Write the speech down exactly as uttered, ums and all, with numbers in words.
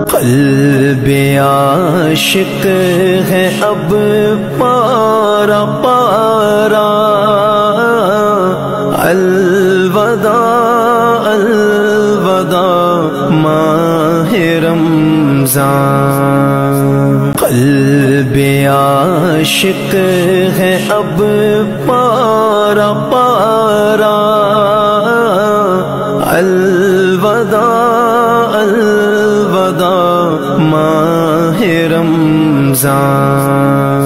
क़ल्बे आशिक है अब पारा पारा, अलवदा अलवदा माहे रमज़ान। क़ल्बे आशिक है अब पारा पारा, अलवदा अलवदा माहे रमज़ान।